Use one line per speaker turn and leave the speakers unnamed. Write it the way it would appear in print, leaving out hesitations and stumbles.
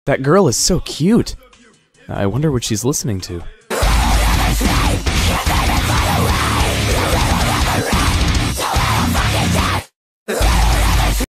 That girl is so cute. I wonder what she's listening to.